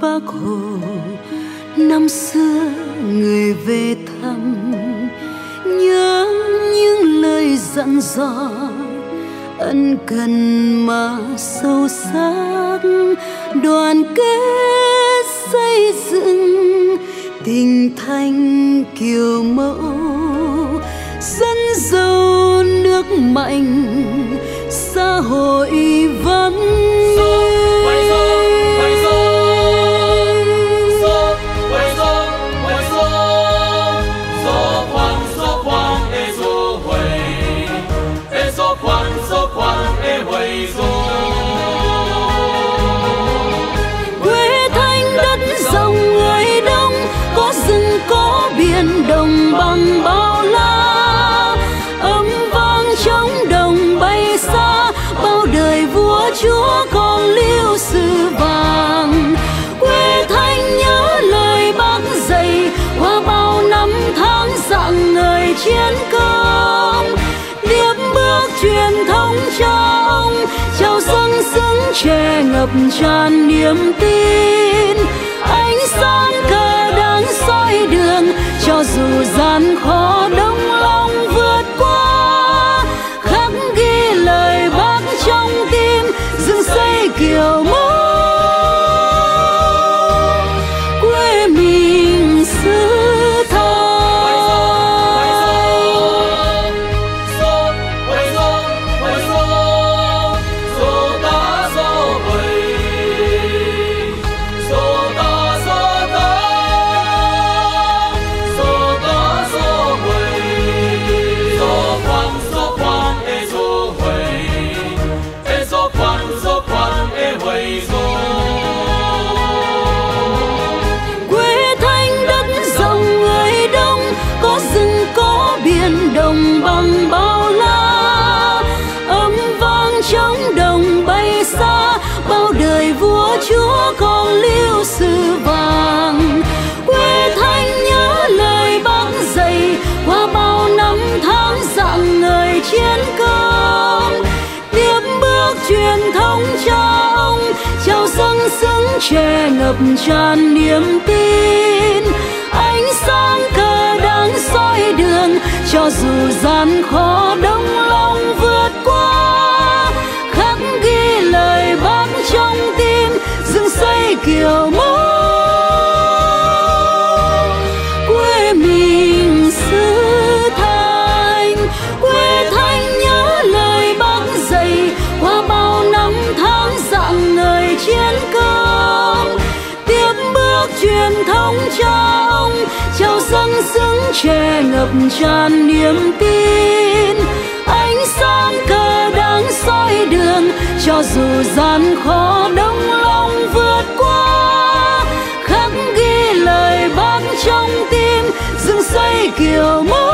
Bác Hồ năm xưa người về thăm, nhớ những lời dặn dò ân cần mà sâu sắc, đoàn kết xây dựng tình thành kiểu mẫu, dân giàu nước mạnh xã hội văn minh. Quê Thanh đất rộng người đông, có rừng có biển đồng bằng bao la, âm vang trong đồng bay xa, bao đời vua chúa còn lưu sử vàng. Quê Thanh nhớ lời bác dạy qua bao năm tháng dặn người chiến công, tiếp bước truyền thống cha ông trao dâng xứng trẻ ngập tràn niềm tin. Ánh sáng cờ đang soi đường cho dù gian khó đông lòng vượt qua, khắc ghi lời bác trong tim dựng xây kiểu mẫu quê mình xứ Thanh. Đồng bằng bao la, âm vang trong đồng bay xa, bao đời vua chúa còn lưu sử vàng. Quê Thanh nhớ lời bác dạy qua bao năm tháng dặn người chiến công, tiếp bước truyền thống cha ông trao dâng xứng trẻ ngập tràn niềm tin. Ánh sáng cờ đang soi đường cho dù gian khó đông lòng vượt qua, khắc ghi lời bác trong tim dựng xây kiểu mẫu quê mình xứ Thanh. Quê Thanh nhớ lời bác dạy qua bao năm tháng dặn người chiến công, tiếp bước truyền thống cha ông trao dâng xứng trẻ ngập tràn niềm tin. Ánh sáng cờ đang soi đường cho dù gian khó đông lòng vượt qua, khắc ghi lời bác trong tim dựng xây kiểu mẫu